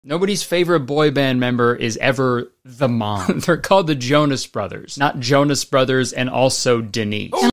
Nobody's favorite boy band member is ever the mom. They're called the Jonas Brothers, not Jonas Brothers and also Denise.